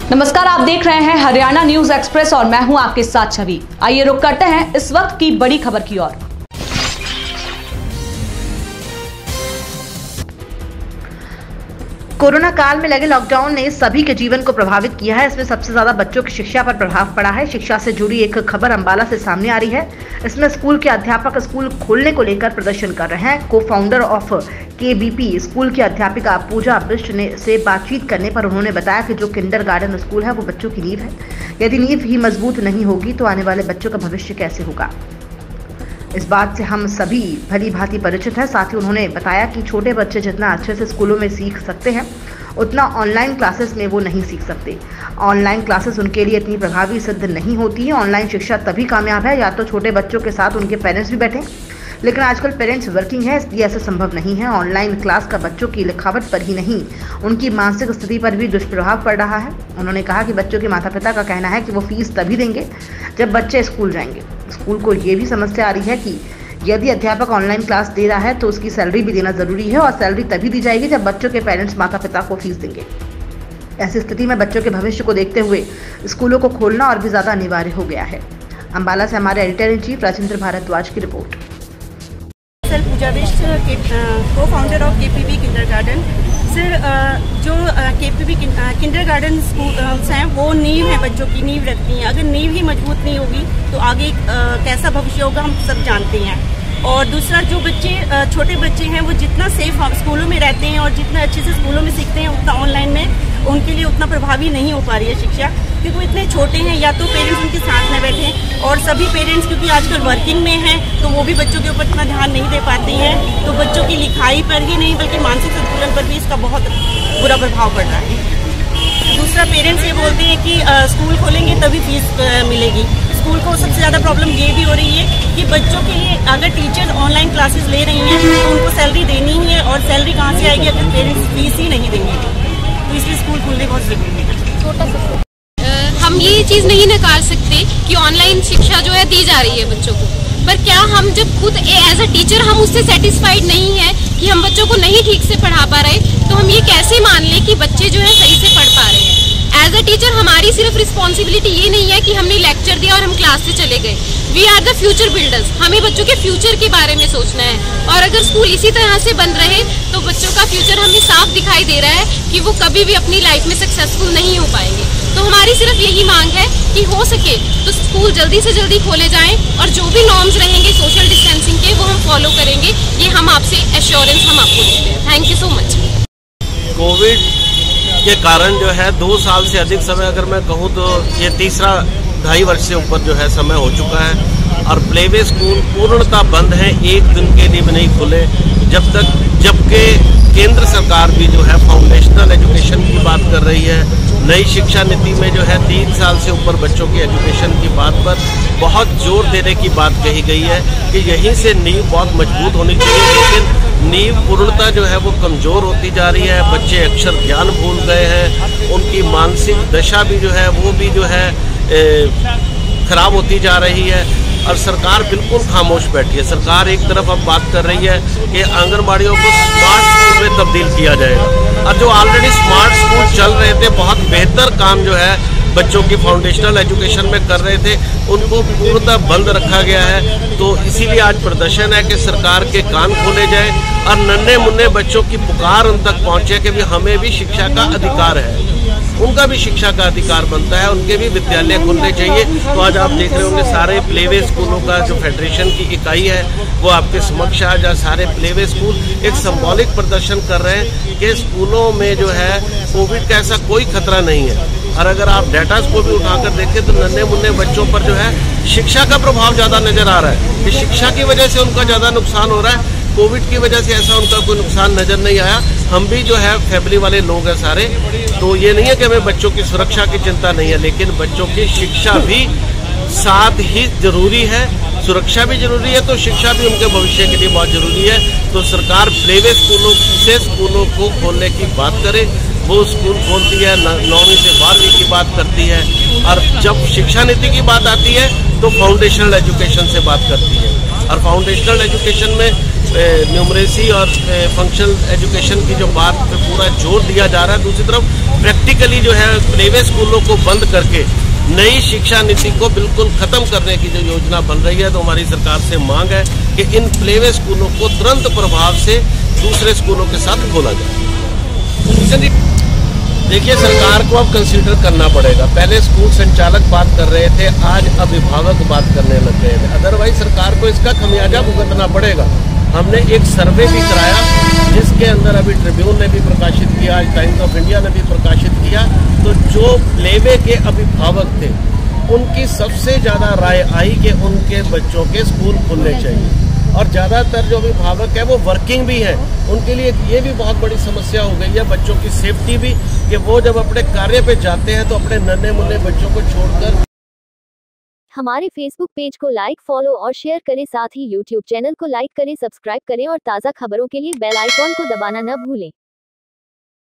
नमस्कार, आप देख रहे हैं हरियाणा न्यूज एक्सप्रेस और मैं हूं आपके साथ छवि। आइए रुक करते हैं इस वक्त की बड़ी खबर की ओर। कोरोना काल में लगे लॉकडाउन ने सभी के जीवन को प्रभावित किया है। इसमें सबसे ज्यादा बच्चों की शिक्षा पर प्रभाव पड़ा है। शिक्षा से जुड़ी एक खबर अंबाला से सामने आ रही है। इसमें स्कूल के अध्यापक स्कूल खोलने को लेकर प्रदर्शन कर रहे हैं। को फाउंडर ऑफ KVP स्कूल की अध्यापिका पूजा बिष्ट से बातचीत करने पर उन्होंने बताया कि जो किंडरगार्टन स्कूल है वो बच्चों की नींव है। यदि नींव ही मजबूत नहीं होगी तो आने वाले बच्चों का भविष्य कैसे होगा। इस बात से हम सभी भली भांति परिचित हैं। साथ ही उन्होंने बताया कि छोटे बच्चे जितना अच्छे से स्कूलों में सीख सकते हैं उतना ऑनलाइन क्लासेस में वो नहीं सीख सकते। ऑनलाइन क्लासेस उनके लिए इतनी प्रभावी सिद्ध नहीं होती है। ऑनलाइन शिक्षा तभी कामयाब है या तो छोटे बच्चों के साथ उनके पेरेंट्स भी बैठें, लेकिन आजकल पेरेंट्स वर्किंग है इसलिए ऐसा संभव नहीं है। ऑनलाइन क्लास का बच्चों की लिखावट पर ही नहीं उनकी मानसिक स्थिति पर भी दुष्प्रभाव पड़ रहा है। उन्होंने कहा कि बच्चों के माता पिता का कहना है कि वो फीस तभी देंगे जब बच्चे स्कूल जाएंगे। स्कूल को ये भी समस्या आ रही है कि यदि अध्यापक ऑनलाइन क्लास दे रहा है तो उसकी सैलरी भी देना जरूरी है और सैलरी तभी दी जाएगी जब बच्चों के पेरेंट्स माता पिता को फीस देंगे। ऐसी स्थिति में बच्चों के भविष्य को देखते हुए स्कूलों को खोलना और भी ज्यादा अनिवार्य हो गया है। अंबाला से हमारे editor in chief Rajendra Bhardwaj की report. Puja Bisht, co founder of KVP kindergarten. Sir, जो KVP किंडरगार्टन स्कूल्स हैं वो नींव है, बच्चों की नींव रखती हैं। अगर नींव ही मजबूत नहीं होगी तो आगे कैसा भविष्य होगा हम सब जानते हैं। और दूसरा, जो बच्चे छोटे बच्चे हैं वो जितना सेफ स्कूलों में रहते हैं और जितना अच्छे से स्कूलों में सीखते हैं उतना ऑनलाइन में उनके लिए उतना प्रभावी नहीं हो पा रही है शिक्षा, क्योंकि वो इतने छोटे हैं। या तो पेरेंट्स उनके साथ में बैठे और सभी पेरेंट्स क्योंकि आजकल वर्किंग में हैं तो वो भी बच्चों के ऊपर इतना ध्यान नहीं दे पाते हैं, तो बच्चों की लिखाई पर ही नहीं बल्कि मानसिक संतुलन पर भी इसका बहुत बुरा प्रभाव पड़ रहा है। दूसरा, पेरेंट्स ये बोलते हैं कि स्कूल खोलेंगे तभी फीस मिलेगी। स्कूल को सबसे ज़्यादा प्रॉब्लम ये भी हो रही है कि बच्चों के लिए अगर टीचर्स ऑनलाइन क्लासेस ले रही हैं तो उनको सैलरी देनी ही है और सैलरी कहाँ से आएगी अगर पेरेंट्स फीस ही नहीं देंगे, तो इसलिए स्कूल खोलने बहुत जरूरी है। हम ये चीज़ नहीं नकार सकते कि ऑनलाइन शिक्षा जो है दी जा रही है बच्चों को, पर क्या हम जब खुद एज अ टीचर हम उससे सेटिस्फाइड नहीं है कि हम बच्चों को नहीं ठीक से पढ़ा पा रहे, तो हम ये कैसे मान लें कि बच्चे जो है सही से पढ़ पा रहे हैं। एज अ टीचर हमारी सिर्फ रिस्पॉन्सिबिलिटी ये नहीं है कि हमने लेक्चर दिया और हम क्लास से चले गए। We are the future builders. हमें बच्चों के फ्यूचर के बारे में सोचना है और अगर स्कूल इसी तरह से बंद रहे तो बच्चों का फ्यूचर हमें साफ दिखाई दे रहा है कि वो कभी भी अपनी लाइफ में सक्सेसफुल नहीं हो पाएंगे। तो हमारी सिर्फ यही मांग है कि हो सके तो स्कूल जल्दी से जल्दी खोले जाएं और जो भी नॉर्म्स रहेंगे सोशल डिस्टेंसिंग के वो हम फॉलो करेंगे। ये हम आपसे एश्योरेंस हम आपको देते हैं। Thank you so much. Covid के कारण जो है 2 साल से अधिक समय, अगर मैं कहूँ तो ये तीसरा 2.5 वर्ष से ऊपर जो है समय हो चुका है और प्लेवे स्कूल पूर्णतः बंद है। एक दिन के लिए भी नहीं खुले जबकि केंद्र सरकार भी जो है फाउंडेशनल एजुकेशन की बात कर रही है। नई शिक्षा नीति में जो है 3 साल से ऊपर बच्चों की एजुकेशन की बात पर बहुत जोर देने की बात कही गई है कि यहीं से नींव बहुत मजबूत होनी चाहिए, लेकिन नींव पूर्णतः जो है वो कमज़ोर होती जा रही है। बच्चे अक्षर ज्ञान भूल गए हैं, उनकी मानसिक दशा भी जो है वो भी जो है खराब होती जा रही है और सरकार बिल्कुल खामोश बैठी है। सरकार एक तरफ अब बात कर रही है कि आंगनबाड़ियों को स्मार्ट स्कूल में तब्दील किया जाएगा और जो ऑलरेडी स्मार्ट स्कूल चल रहे थे, बहुत बेहतर काम जो है बच्चों की फाउंडेशनल एजुकेशन में कर रहे थे, उनको पूर्णतः बंद रखा गया है। तो इसीलिए आज प्रदर्शन है कि सरकार के कान खोले जाए और नन्हे मुन्ने बच्चों की पुकार उन तक पहुँचे कि भी हमें भी शिक्षा का अधिकार है, उनका भी शिक्षा का अधिकार बनता है, उनके भी विद्यालय खुलने चाहिए। तो आज आप देख रहे होंगे सारे प्लेवे स्कूलों का जो फेडरेशन की इकाई है वो आपके समक्ष आज सारे प्लेवे स्कूल एक सिंबॉलिक प्रदर्शन कर रहे हैं कि स्कूलों में जो है कोविड का ऐसा कोई खतरा नहीं है। और अगर आप डाटा को भी उठाकर देखें तो नन्हे मुन्ने बच्चों पर जो है शिक्षा का प्रभाव ज़्यादा नजर आ रहा है कि शिक्षा की वजह से उनका ज़्यादा नुकसान हो रहा है। कोविड की वजह से ऐसा उनका कोई नुकसान नजर नहीं आया। हम भी जो है फैमिली वाले लोग हैं सारे, तो ये नहीं है कि हमें बच्चों की सुरक्षा की चिंता नहीं है, लेकिन बच्चों की शिक्षा भी साथ ही जरूरी है। सुरक्षा भी जरूरी है तो शिक्षा भी उनके भविष्य के लिए बहुत जरूरी है। तो सरकार प्लेवे स्कूलों को खोलने की बात करे, वो स्कूल खोलती है, 9वीं से 12वीं की बात करती है, और जब शिक्षा नीति की बात आती है तो फाउंडेशनल एजुकेशन से बात करती है। और फाउंडेशनल एजुकेशन में न्यूमरेसी और फंक्शनल एजुकेशन की जो बात पे पूरा जोर दिया जा रहा है। दूसरी तरफ प्रैक्टिकली जो है प्लेवे स्कूलों को बंद करके नई शिक्षा नीति को बिल्कुल खत्म करने की जो योजना बन रही है, तो हमारी सरकार से मांग है कि इन प्लेवे स्कूलों को तुरंत प्रभाव से दूसरे स्कूलों के साथ खोला जाए। देखिए, सरकार को अब कंसीडर करना पड़ेगा। पहले स्कूल संचालक बात कर रहे थे, आज अभिभावक बात करने लग गए थे। अदरवाइज सरकार को इसका खमियाजा भुगतना पड़ेगा। हमने एक सर्वे भी कराया, जिसके अंदर अभी ट्रिब्यून ने भी प्रकाशित किया, आज टाइम्स ऑफ इंडिया ने भी प्रकाशित किया। तो जो प्लेवे के अभिभावक थे, उनकी सबसे ज्यादा राय आई कि उनके बच्चों के स्कूल खुलने चाहिए। और ज़्यादातर जो अभिभावक है वो वर्किंग भी है, उनके लिए ये भी बहुत बड़ी समस्या हो गई है, बच्चों की सेफ्टी भी, कि वो जब अपने कार्य पे जाते हैं तो अपने नन्हे मुन्ने बच्चों को छोड़कर। हमारे फेसबुक पेज को लाइक, फॉलो और शेयर करें, साथ ही यूट्यूब चैनल को लाइक करें, सब्सक्राइब करें और ताज़ा खबरों के लिए बेल आइकॉन को दबाना न भूलें।